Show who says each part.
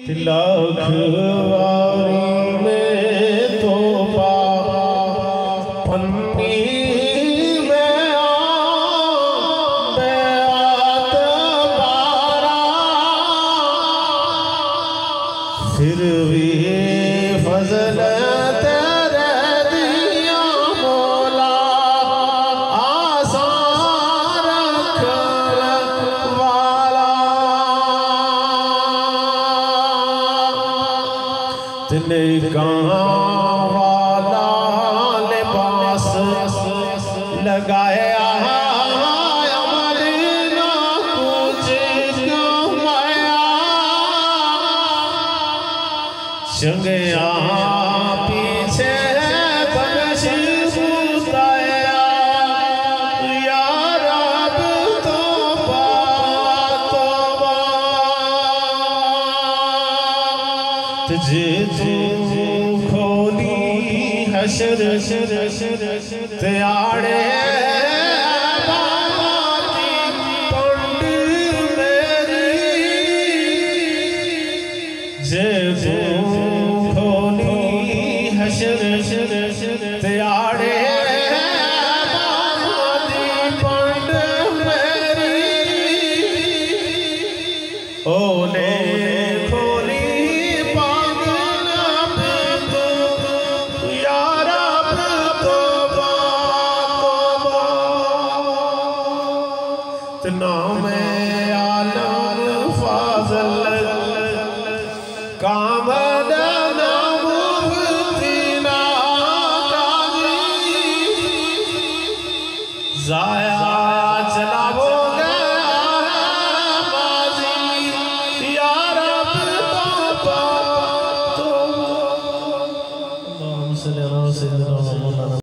Speaker 1: लखवारी में तो पन्नी में बेअत बारा फिर भी फजल तेरे दिया मौला आसान रखवाला तने कहाँ वाला लिबास लगाया अमल ना कुछ कमाया चंगया पीछे बख्श बुताया या रब तौबा तुझे तू खोली हशर त्याड़े बाती पंड मेरी जे तू खोली हशर त्याड़े बाती पंड मेरी ओले नाम आलम फाजल कामद मुफ्तीना जाया चलावो माजी या रब तौबा